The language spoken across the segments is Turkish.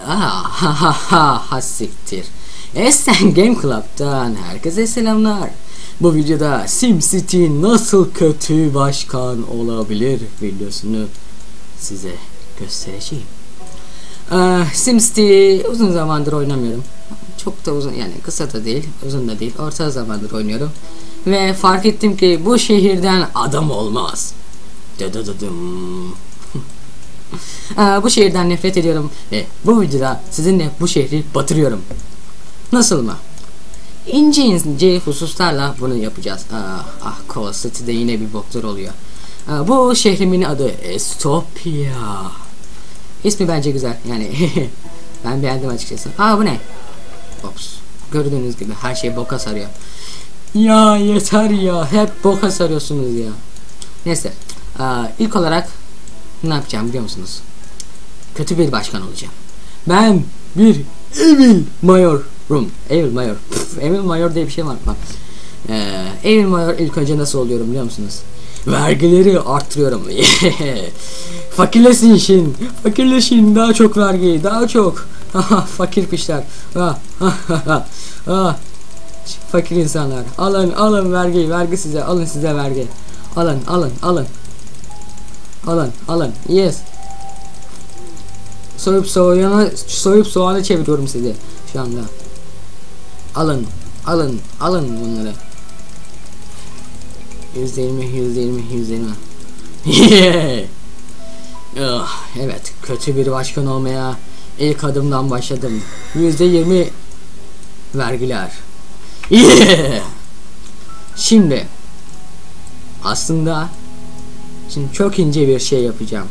Ha siktir. Esen Game Club'tan herkese selamlar. Bu videoda SimCity nasıl kötü başkan olabilir videosunu size göstereceğim. SimCity uzun zamandır oynamıyorum. Çok da uzun, yani kısa da değil, uzun da değil, orta zamandır oynuyorum. Ve fark ettim ki bu şehirden adam olmaz. Bu şehirden nefret ediyorum ve bu videoda sizinle bu şehri batırıyorum. Nasıl mı? İnce hususlarla bunu yapacağız. Call City'de yine bir boklar oluyor. Bu şehrimin adı Estopia. İsmi bence güzel, yani ben beğendim açıkçası. Bu ne? Ops. Gördüğünüz gibi her şey boka sarıyor. Ya yeter ya, hep boka sarıyorsunuz ya. Neyse, ilk olarak ne yapacağım biliyor musunuz? Kötü bir başkan olacağım. Ben bir Evil Mayor'um. Evil Mayor. Evil Mayor diye bir şey var mı? Evil Mayor ilk önce nasıl oluyorum biliyor musunuz? Vergileri arttırıyorum. Fakirleşin. Fakirleşin. Daha çok vergi. Daha çok. Fakir pişler. Fakir insanlar. Alın vergi. Vergi size. Alın size vergi. Alın. Yes. Soyup soğanı çeviriyorum size şu anda. Alın bunları. %20. Evet, kötü bir başkan olmaya ilk adımdan başladım. %20 vergiler. Şimdi aslında çok ince bir şey yapacağım.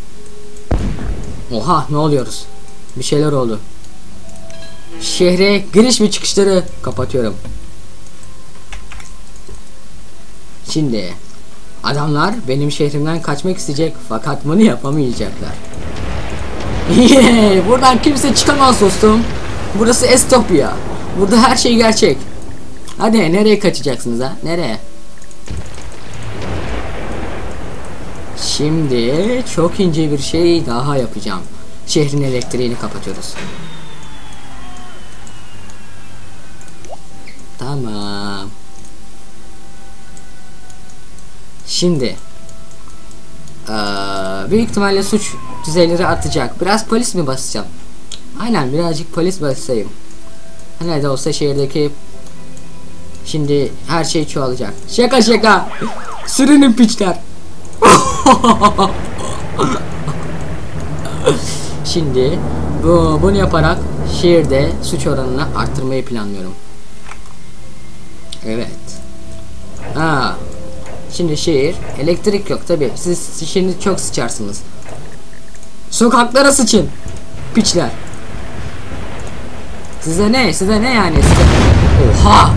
Oha, ne oluyoruz? Bir şeyler oldu. Şehre giriş ve çıkışları kapatıyorum. Şimdi adamlar benim şehrimden kaçmak isteyecek fakat bunu yapamayacaklar. Buradan kimse çıkamaz dostum. Burası Estopia. Burada her şey gerçek. Hadi nereye kaçacaksınız ha? Nereye? Şimdi çok ince bir şey daha yapacağım. Şehrin elektriğini kapatıyoruz. Tamam. Şimdi büyük ihtimalle suç düzeyleri artacak. Biraz polis mi basacağım? Aynen, birazcık polis basayım. Ne de olsa şehirdeki şimdi her şey çoğalacak. Şaka. Sürünün piçler. Şimdi bunu yaparak şehirde suç oranını arttırmayı planlıyorum. Evet. Şimdi şehir, elektrik yok tabi. Siz şimdi çok sıçarsınız. Sokaklara sıçın piçler. Size ne yani? Oha!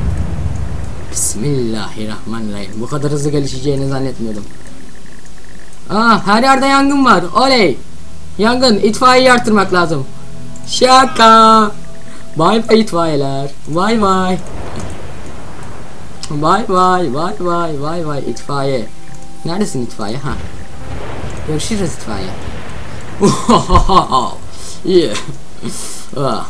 Bismillahirrahmanirrahim. Bu kadar hızlı gelişeceğini zannetmiyordum. Her yerde yangın var. Oley! Yangın, itfaiyeyi arttırmak lazım. Şaka! Bye itfaiyeler. Bye. Bye itfaiye. Neredesin itfaiye? Görüşürüz itfaiye. Yeah.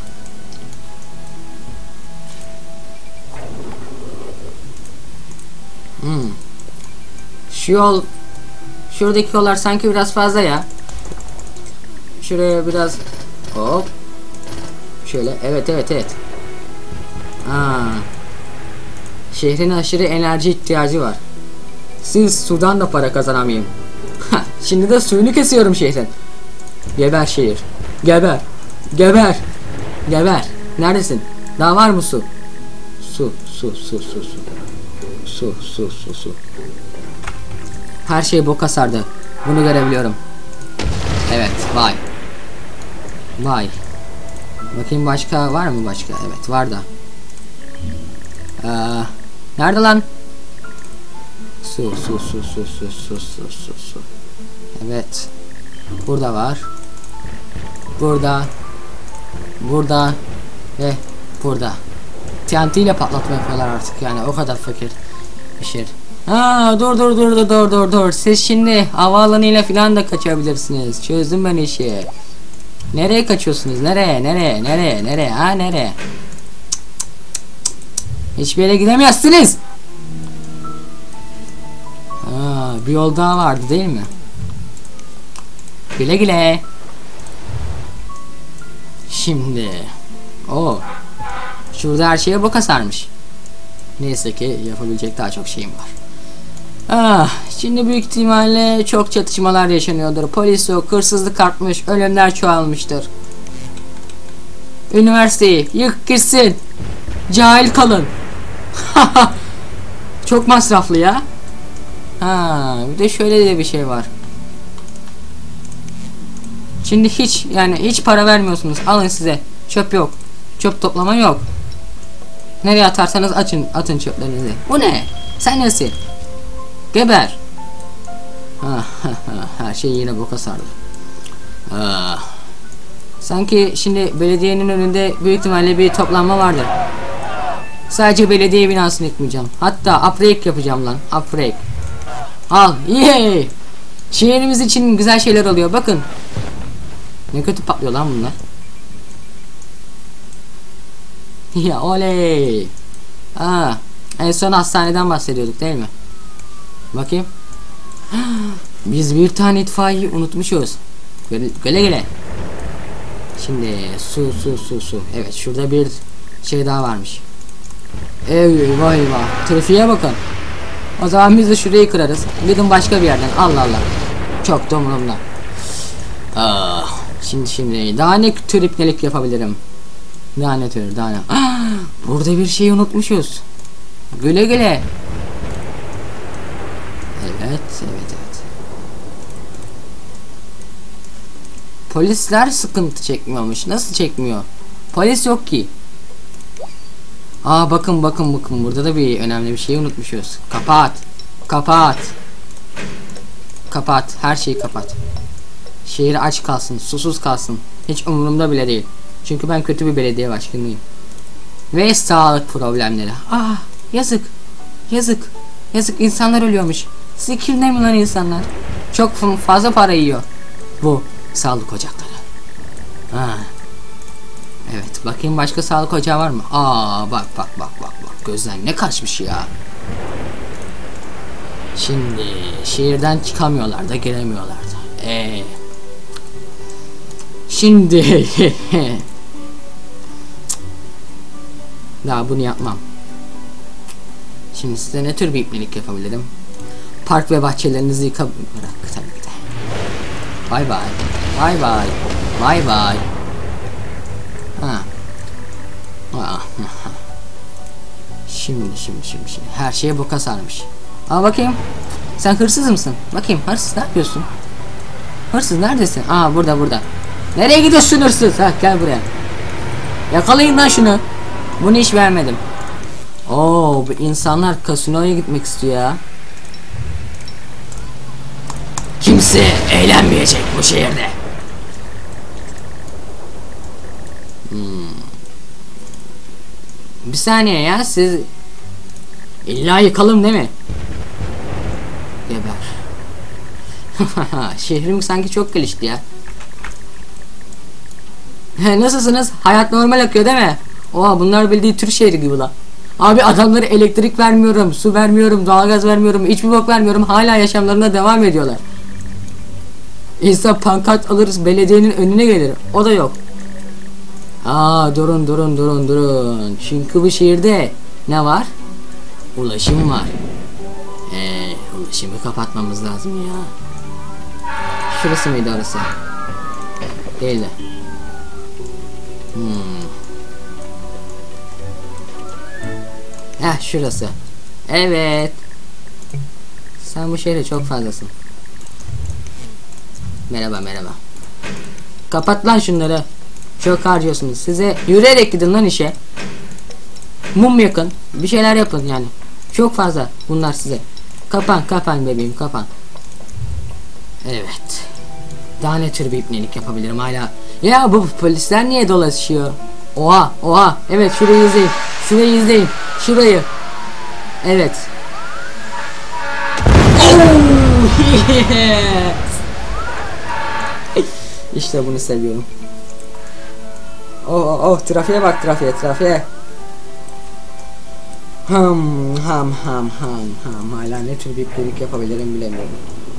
Şu yol, şuradaki yollar sanki biraz fazla ya. Şuraya biraz hop. Şöyle, evet. Şehrin aşırı enerji ihtiyacı var. Siz sudan da para kazanamayayım. Şimdi de suyunu kesiyorum şehrin. Geber şehir. Geber. Neredesin? Daha var mı su? Su. Her şey boka sardı. Bunu görebiliyorum. Evet, vay. Bakayım başka var mı başka? Evet, var da. Nerede lan? Su. Evet. Burada var. Burada ve burada. TNT ile patlatma yapıyorlar artık, yani o kadar fakir bir şehir. Dur. Siz şimdi havaalanıyla falan da kaçabilirsiniz. Çözdüm ben işi. Nereye kaçıyorsunuz? Nereye? Ha nereye? Hiçbir yere gidemezsiniz. Bir yol daha vardı değil mi? Güle güle. Şimdi. Şurada her şeye boka sarmış. Neyse ki yapabilecek daha çok şeyim var. Şimdi büyük ihtimalle çok çatışmalar yaşanıyordur. Polis yok, hırsızlık artmış, ölümler çoğalmıştır. Üniversiteyi yık gitsin. Cahil kalın. Çok masraflı ya. Bir de şöyle de bir şey var. Şimdi hiç para vermiyorsunuz. Alın size. Çöp yok. Çöp toplama yok. Nereye atarsanız atın çöplerinizi. Bu ne? Sen nesin? Geber. Her şey yine boka sardı. Sanki şimdi belediyenin önünde büyük ihtimalle bir toplanma vardır. Sadece belediye binasını yıkmayacağım. Hatta upgrade yapacağım lan. Upgrade. Al. Yey. Şehrimiz için güzel şeyler oluyor. Bakın. Ne kötü patlıyor lan bunlar. Ya oley. En son hastaneden bahsediyorduk değil mi? Bakayım. Biz bir tane itfaiyeyi unutmuşuz. Güle. Şimdi su. Evet şurada bir şey daha varmış. Eyvah. Trafiğe bakın. O zaman biz de şurayı kırarız. Gidin başka bir yerden. Allah. Çok da umurumda. Şimdi daha ne tür ipnelik yapabilirim? Daha ne. Burada bir şey unutmuşuz. Güle. Evet. Polisler sıkıntı çekmiyormuş. Nasıl çekmiyor? Polis yok ki. Bakın. Burada da bir önemli bir şey unutmuşuz. Kapat. Her şeyi kapat. Şehir aç kalsın, susuz kalsın. Hiç umurumda bile değil. Çünkü ben kötü bir belediye başkanıyım. Ve sağlık problemleri. Yazık. İnsanlar ölüyormuş. Sikirde mi lan insanlar? Çok fazla para yiyor bu sağlık ocakları. Evet, bakayım başka sağlık ocağı var mı? Bak. Gözden ne kaçmış ya. Şimdi şehirden çıkamıyorlar da giremiyorlar da. Şimdi daha bunu yapmam. Şimdi size ne tür bir ipnelik yapabilirim? Park ve bahçelerinizi bırak tabii ki de. Bye bye. Şimdi her şeye boka sarmış. Bakayım. Sen hırsız mısın? Bakayım hırsız ne yapıyorsun? Hırsız neredesin? Burada. Nereye gidiyorsun hırsız? Gel buraya. Yakalayın lan şunu. Bunu hiç beğenmedim. Bu insanlar kasinoya gitmek istiyor ya. Kimse eğlenmeyecek bu şehirde. Bir saniye ya, siz illa yıkalım değil mi? Geber. Şehrim sanki çok gelişti ya. Nasılsınız? Hayat normal akıyor değil mi? Bunlar bildiği Türk şehri gibi la. Abi adamları elektrik vermiyorum, su vermiyorum, doğalgaz vermiyorum, hiçbir bok vermiyorum. Hala yaşamlarına devam ediyorlar. İnsan pankart alırız, belediyenin önüne gelir. O da yok. Durun. Çünkü bu şehirde ne var? Ulaşım var. Ulaşımı kapatmamız lazım ya. Şurası mıydı orası? Değil de. Şurası. Evet. Sen bu şehre çok fazlasın. Merhaba. Kapat lan şunları. Çok harcıyorsunuz. Size yürüyerek gidin lan işe. Mum yakın. Bir şeyler yapın yani. Çok fazla bunlar size. Kapan bebeğim, kapan. Evet. Daha ne tür bir ipnelik yapabilirim hala. Ya bu polisler niye dolaşıyor? Oha. Evet, şurayı izleyin. Şurayı. Evet. İşte bunu seviyorum. Oh oh, trafiğe bak, trafiğe. Ham. Hala ne tür bir kuyruk yapabilirim bilemiyorum.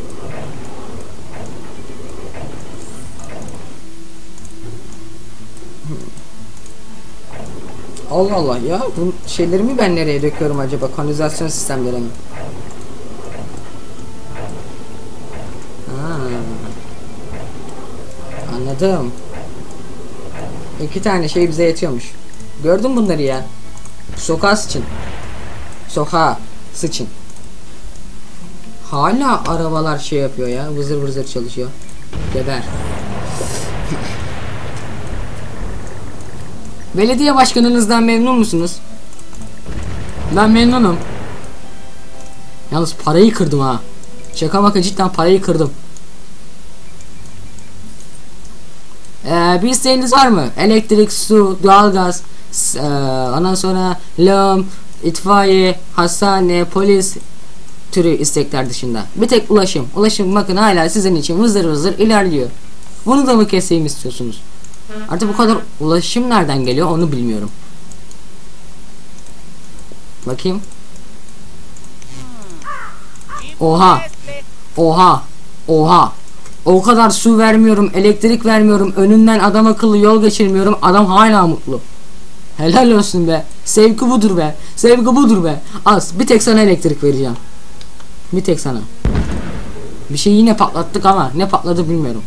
Allah Allah ya, bu şeylerimi ben nereye döküyorum acaba? Kanalizasyon sistemleri mi? Anladım. 2 tane şey bize yetiyormuş. Gördün bunları ya. Sokağa sıçın. Hala arabalar şey yapıyor ya. Vızır çalışıyor. Geber. Belediye başkanınızdan memnun musunuz? Ben memnunum. Yalnız parayı kırdım ha. Şaka maka cidden parayı kırdım. Bir isteğiniz var mı? Elektrik, su, doğalgaz, ondan sonra lağım, itfaiye, hastane, polis türü istekler dışında. Bir tek ulaşım. Ulaşım bakın hala sizin için vızır ilerliyor. Bunu da mı keseyim istiyorsunuz? Artık bu kadar ulaşım nereden geliyor onu bilmiyorum. Bakayım. Oha. O kadar su vermiyorum, elektrik vermiyorum, önünden adam akıllı yol geçirmiyorum, adam hala mutlu. Helal olsun be. Sevgi budur be. Az. Bir tek sana elektrik vereceğim. Bir tek sana. Bir şey yine patlattık ama ne patladı bilmiyorum.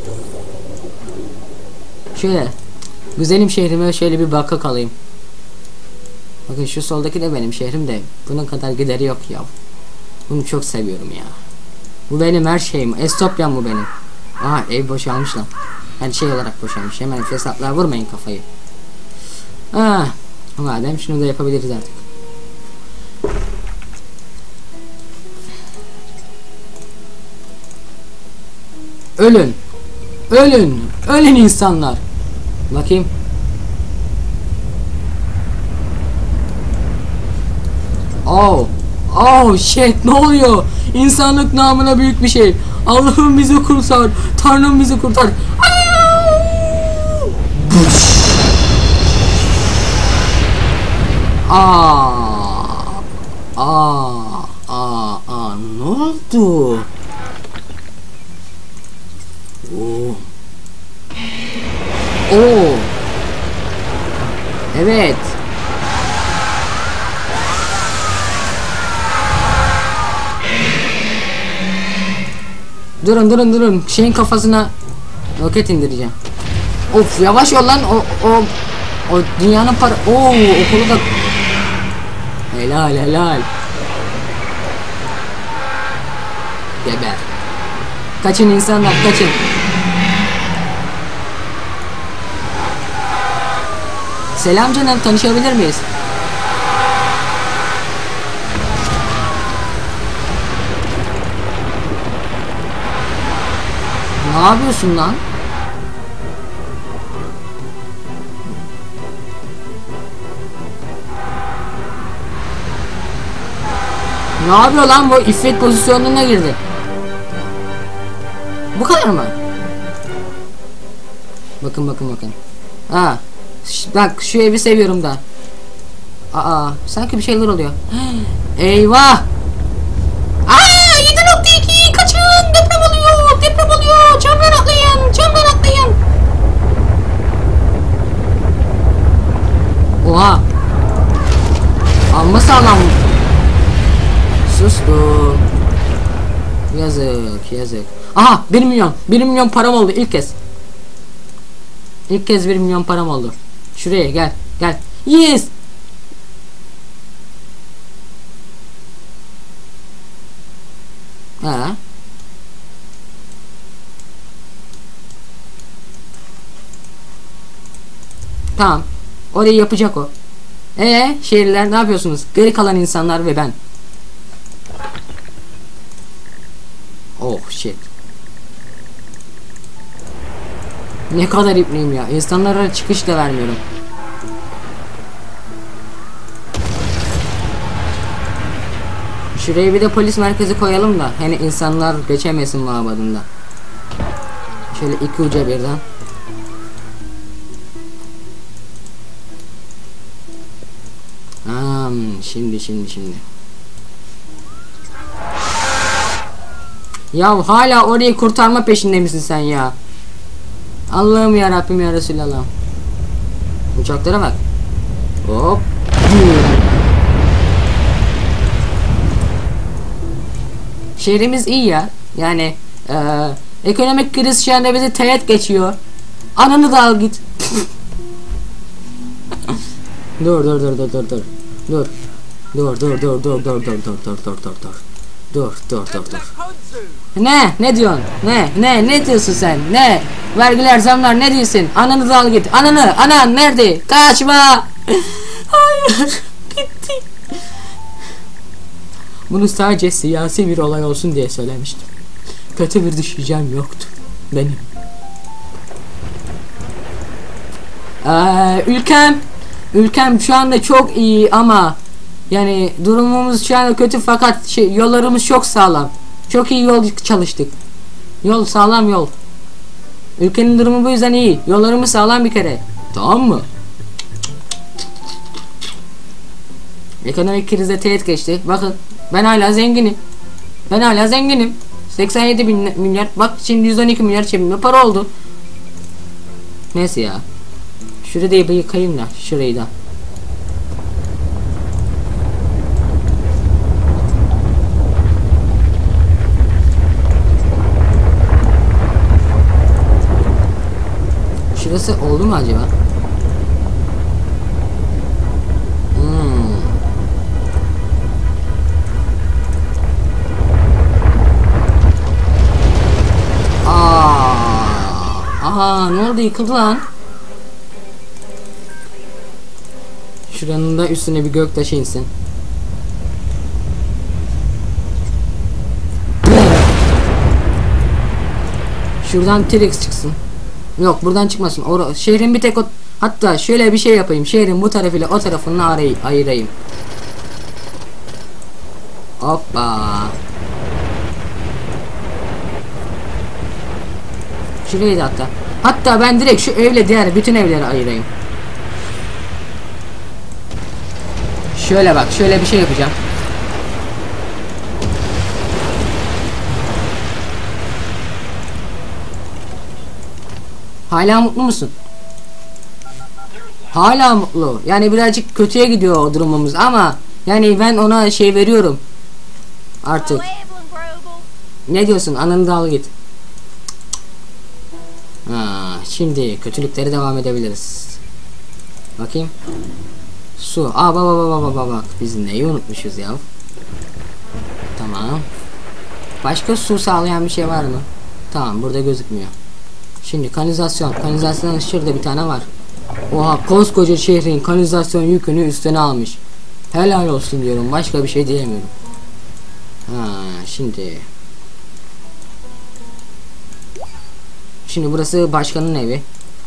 Şöyle. Güzelim şehrime şöyle bir bakak alayım. Bakın şu soldaki de benim şehrim de. Bunun kadar gideri yok ya. Bunu çok seviyorum ya. Bu benim her şeyim. Estopyam bu benim. Aha ev boşalmış lan. Yani şey olarak boşalmış. Hemen fesatlar vurmayın kafayı. Madem şunu da yapabiliriz artık. Ölün insanlar. Bakayım. Oh shit, ne oluyor? İnsanlık namına büyük bir şey. Allah'ım bizi kurtar. Tanrım bizi kurtar. Ne oldu? Evet. Durun. Şeyin kafasına roket indireceğim. Of yavaş ol lan. O dünyanın okulu da helal. Geber. Kaçın insanlar, kaçın. Selam canım, tanışabilir miyiz? Ne yapıyorsun lan? Ne yapıyor lan bu? İffet pozisyonuna girdi. Bu kadar mı? Bakın. Bak şu evi seviyorum da. Sanki bir şeyler oluyor. Eyvah! 7.2 kaçın! Deprem oluyor! Camdan atlayın! Oha! Amma sağlam. Sustum. Yazık. Aha 1 milyon param oldu ilk kez. İlk kez 1 milyon param oldu. Şuraya gel. Yes. Tamam. Orayı yapacak o. Şehirler ne yapıyorsunuz? Geri kalan insanlar ve ben. Oh shit. Ne kadar ipliyim ya. İnsanlara çıkış da vermiyorum. Şuraya bir de polis merkezi koyalım da hani insanlar geçemesin mabadında. Şöyle iki uca birden. Şimdi. Ya hala orayı kurtarma peşinde misin sen ya? Allah'ım ya Rabbim ya Resulallah. Uçaklara bak. Hop. Şehrimiz iyi ya. Yani ekonomik kriz şu anda bizi teğet geçiyor. Ananı da al git. Dur. Ne diyorsun? Ne diyorsun sen? Ne? Vergiler, zamlar, ne diyorsun? Ananı da al git. Anan nerede? Kaçma. Hayır. Gitti. Bunu sadece siyasi bir olay olsun diye söylemiştim. Kötü bir düşüncem yoktu benim. Ülkem şu anda çok iyi ama yani durumumuz şu anda kötü fakat yollarımız çok sağlam. Çok iyi yol çalıştık. Yol sağlam yol. Ülkenin durumu bu yüzden iyi. Yollarımız sağlam bir kere. Tamam mı? Ekonomik krize teğet geçti. Bakın ben hala zenginim. 87 bin milyar. Bak şimdi 112 milyar cebimde para oldu. Neyse ya. Şurayı da yıkayayım da. Şurayı da. Şurası oldu mu acaba? Ne oldu, yıkıldı lan. Şuranın da üstüne bir göktaşı insin. Şuradan T-Rex çıksın. Yok buradan çıkmasın. Şehrin bir tek o, hatta şöyle bir şey yapayım. Şehrin bu tarafıyla o tarafını ayırayım. Hoppa. Şurayı da hatta ben direkt şu evle diğer bütün evleri ayırayım. Şöyle bak, şöyle bir şey yapacağım. Hala mutlu musun? Hala mutlu. Yani birazcık kötüye gidiyor o durumumuz ama yani ben ona şey veriyorum. Artık. Ne diyorsun? Ananı da al git. Şimdi kötülükleri devam edebiliriz. Bakayım. Su. Bak. Biz neyi unutmuşuz ya? Tamam. Başka su sağlayan bir şey var mı? Tamam, burada gözükmüyor. Şimdi kanalizasyon. Kanalizasyonun şurada bir tane var. Oha, koskoca şehrin kanalizasyon yükünü üstüne almış. Helal olsun diyorum. Başka bir şey diyemiyorum. Şimdi burası başkanın evi.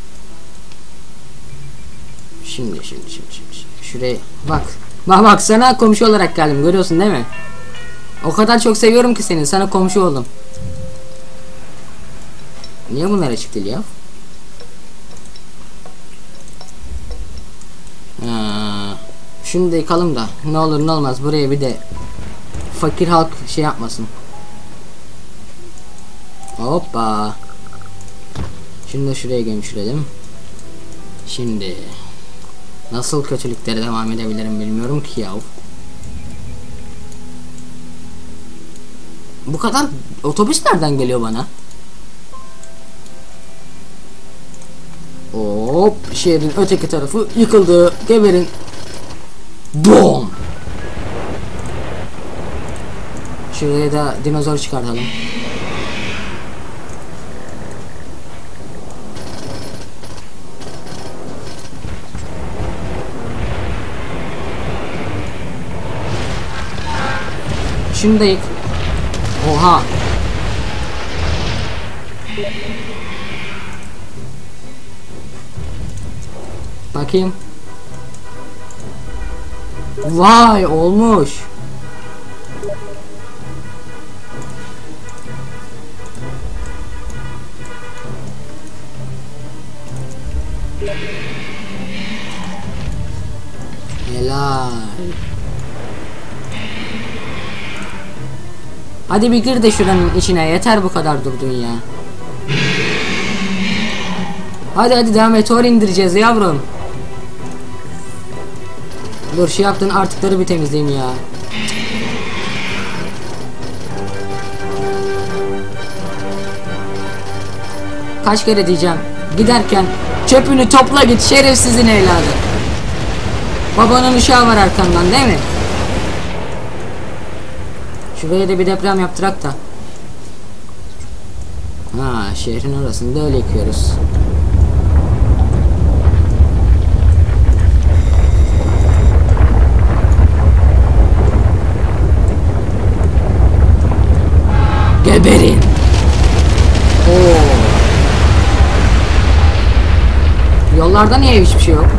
Şimdi. Şuraya bak sana komşu olarak geldim, görüyorsun değil mi? O kadar çok seviyorum ki seni, sana komşu oldum. Niye bunlar açık değil ya? Şunu da yıkalım da ne olur ne olmaz, buraya bir de fakir halk şey yapmasın. Hoppa. Şimdi de şuraya gömüşledim. Şimdi nasıl kötülüklere devam edebilirim bilmiyorum ki ya. Bu kadar otobüs nereden geliyor bana? Hop, şehrin öteki tarafı yıkıldı. Geberin. Boom. Şuraya da dinozor çıkartalım. Şunu da yık. Oha. Bakayım. Vay, olmuş. Helal. Hadi bir gir de şuranın içine, yeter bu kadar durdun ya. Hadi daha meteor indireceğiz yavrum. Dur şu yaptığın artıkları bir temizleyeyim ya. Kaç kere diyeceğim. Giderken çöpünü topla git şerefsizin evladı. Babanın uşağı var arkamdan değil mi? Şuraya da bir deprem yaptırak da. Ha, şehrin orasında öyle yıkıyoruz. Geberin. Oo. Yollarda niye hiçbir şey yok?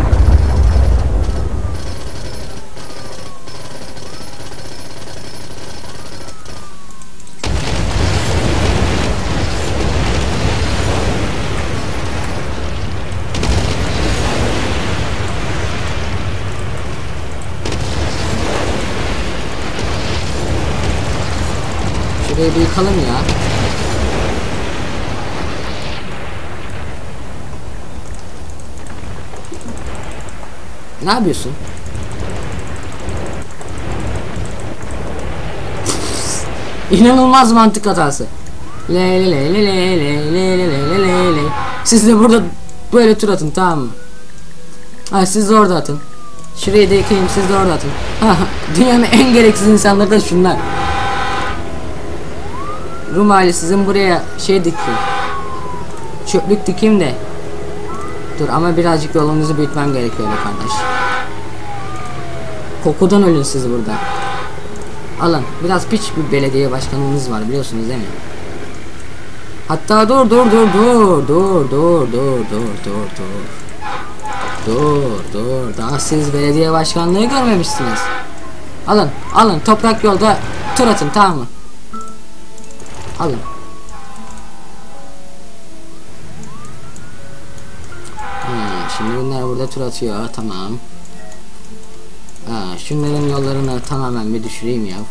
Şurayı bir yıkalım ya. Ne yapıyorsun? İnanılmaz mantık hatası. Le le le le le le le le le le. Siz de burada böyle tur atın, tamam mı? Ha, siz de orada atın. Şurayı da yıkayayım, siz de orada atın. Dünyanın en gereksiz insanları da şunlar. Rumali sizin buraya şey dikeyim. Çöplük dikeyim de. Dur ama birazcık yolunuzu büyütmem gerekiyor kardeş. Kokudan ölün siz burada. Alın. Biraz piç bir belediye başkanınız var biliyorsunuz değil mi? Hatta dur. Daha siz belediye başkanlığı görmemişsiniz. Alın. Toprak yolda tur atın, tamam mı? Alın. Şimdi bunlar burada tur atıyor, tamam. Şunların yollarını tamamen bir düşüreyim ya.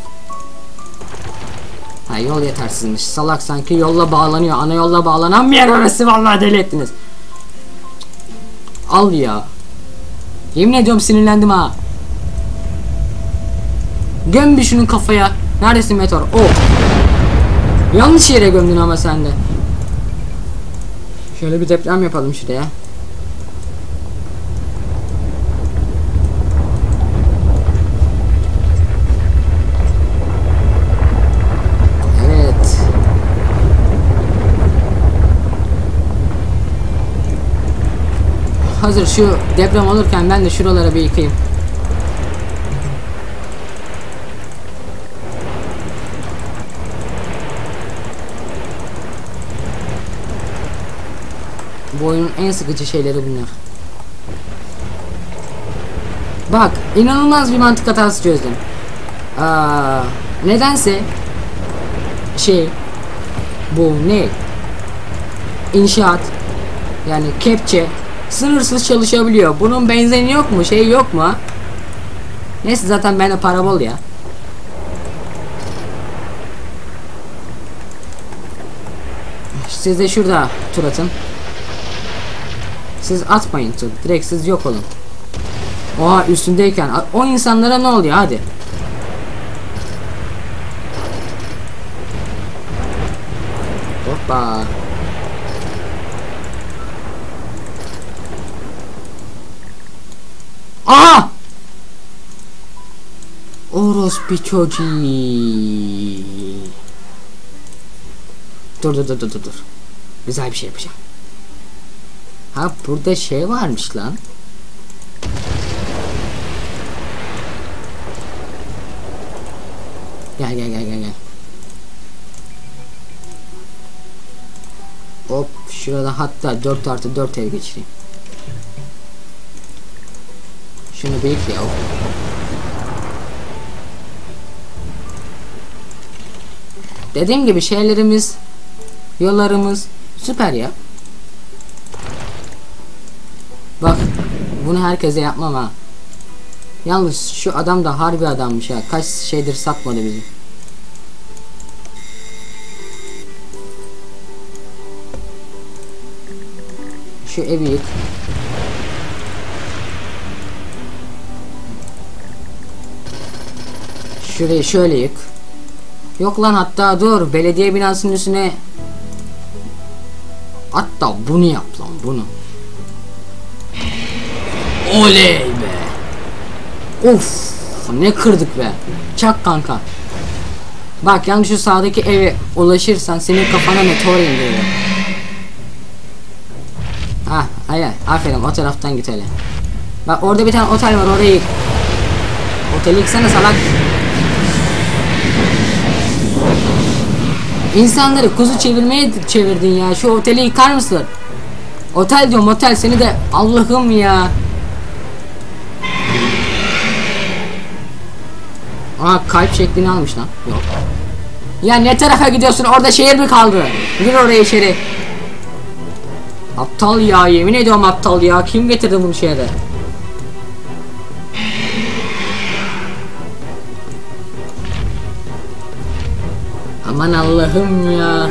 Yol yetersizmiş. Salak sanki yolla bağlanıyor. Ana yolla bağlanan bir yer orası, vallahi deli ettiniz. Al ya. Yemin ediyorum sinirlendim ha. Göm bir şunun kafaya. Neredesin meteor? Yanlış yere gömdün ama sen de. Şöyle bir deprem yapalım şuraya. Evet. Hazır şu deprem olurken ben de şuralara bir yıkayayım. Bu oyunun en sıkıcı şeyleri bunlar. Bak, inanılmaz bir mantık hatası çözdüm. Nedense bu ne? İnşaat, yani kepçe sınırsız çalışabiliyor. Bunun benzeri yok mu? Yok mu? Neyse zaten bende para bol ya. Siz de şurada tur atın. Siz atmayın tur. Direkt siz yok olun. Oha, üstündeyken o insanlara ne oluyor, hadi. Hoppa. Aha! Orospu çocuğu. Dur. Güzel bir şey yapacağım. Burada varmış lan. Gel. Hop, şurada hatta 4+4 ev geçireyim. Şunu büyük ya. Dediğim gibi şeylerimiz, yollarımız süper ya. Bak, bunu herkese yapmam ha. Yalnız şu adam da harbi adammış ya. Kaç şeydir satmadı bizi. Şu evi yık. Şurayı şöyle yık. Yok lan, hatta dur, belediye binasının üstüne hatta bunu yap lan, bunu. Oley be. Of, ne kırdık be. Çak kanka. Bak yalnız şu sağdaki eve ulaşırsan senin kafana meteor indiriyor. Ah, hayır, aferin, o taraftan git hele. Bak orada bir tane otel var, orayı yık. Oteli yıksana salak. İnsanları kuzu çevirmeye çevirdin ya. Şu oteli yıkar mısın? Otel diyorum, otel, seni de Allah'ım ya. Aa, kalp şeklini almış lan. Yok. Ya ne tarafa gidiyorsun? Orada şehir mi kaldı? Gir oraya içeri. Aptal ya, yemin ediyorum aptal ya. Kim getirdi bunu şehre? Aman Allah'ım ya.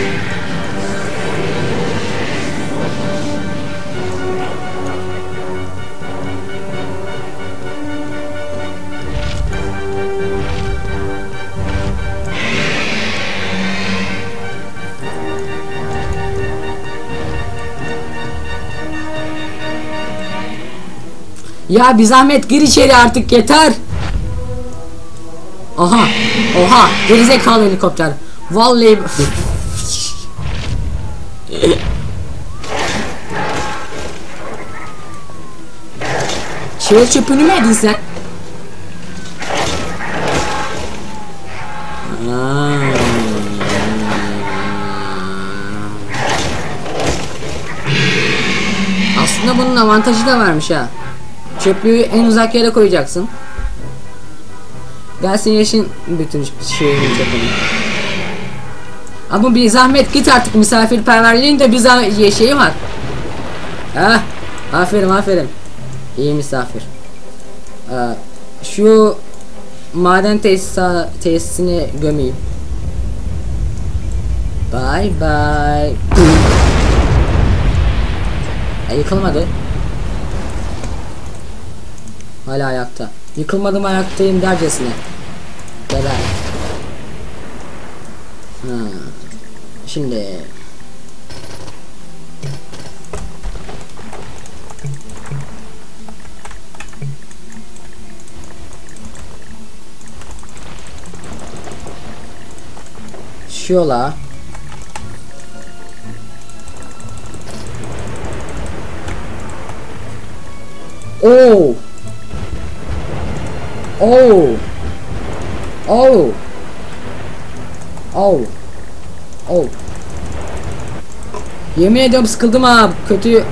Ya bir zahmet gir içeri artık, yeter. Aha, oha, gerizekalı helikopter. Vallahi şehir çöpünü mü yedin sen? Aslında bunun avantajı da varmış ha. Çöplüğü en uzak yere koyacaksın. Gelsin yaşın bütün şehrin çöpünü. Ama bir zahmet git artık, misafirperverliğin de bir şeyi var. Ah, aferin aferin. İyi misafir. Şu maden tesisini gömeyim. Bye bye. Yıkılmadı. Hala ayakta. Yıkılmadım, ayaktayım dercesine. Beyler. Şimdi şu yola Oh. Yemin ediyorum sıkıldım ha, kötü.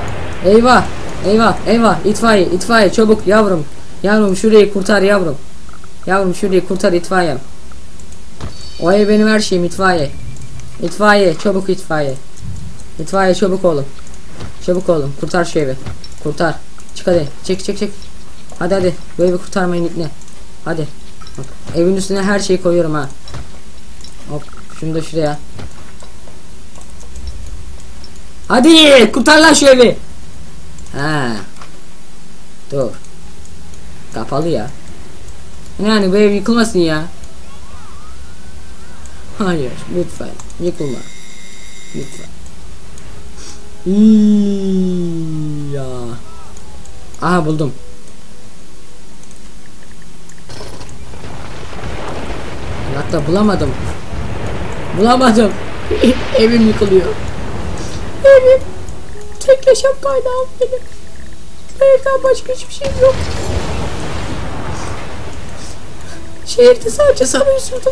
Eyvah. İtfaiye çabuk yavrum. Yavrum şurayı kurtar yavrum. Yavrum şurayı kurtar itfaiye. O ev benim her şeyim, itfaiye. Çabuk itfaiye. İtfaiye çabuk oğlum. Kurtar şu evi. Kurtar. Çık hadi. Çek. Hadi. Bu evi kurtarmayın ipne. Hadi. Bak, evin üstüne her şeyi koyuyorum ha. Hop, şunu da şuraya. Hadi kurtar lan şu evi. Dur. Kapalı ya. Yani bu ev yıkılmasın ya. Hayır lütfen yıkılma. Lütfen. Ya. Aha buldum. Hatta bulamadım. Evim yıkılıyor. Evim. Tek yaşam kaynağım benim. Evden başka hiçbir şey yok. Şehirde sadece sana üzüldüm.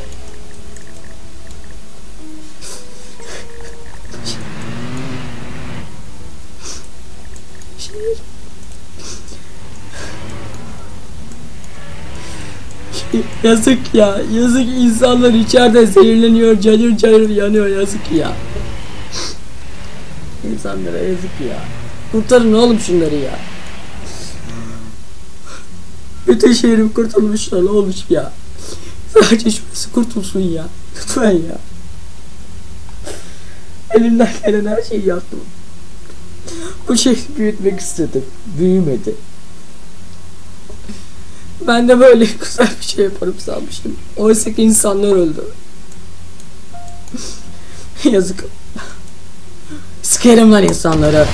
Yazık ya, yazık, insanlar içeride zehirleniyor, cayır yanıyor, yazık ya. İnsanlara yazık ya. Kurtarın oğlum şunları ya. Bütün şehrim kurtulmuş lan, olmuş ya. Sadece şurası kurtulsun ya. Lütfen ya. Elimden gelen her şeyi yaptım. Bu şehri büyütmek istedim. Büyümedi. Ben de böyle güzel bir şey yaparım sanmıştım. Oysa ki insanlar öldü. Yazık. Sikerim lan insanları.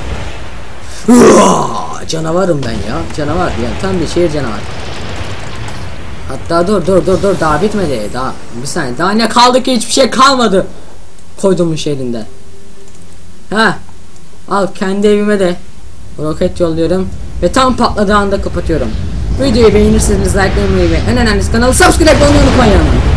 Canavarım ben ya. Canavar ya. Tam bir şehir canavar. Hatta dur. Daha bitmedi. Daha bir saniye. Daha ne kaldı ki? Hiçbir şey kalmadı. Koyduğumun şehrinde. Ha. Al kendi evime de roket yolluyorum. Ve tam patladığı anda kapatıyorum. Videoyu beğenirseniz like, en önemlisi kanalı subscribe olmayı unutmayın.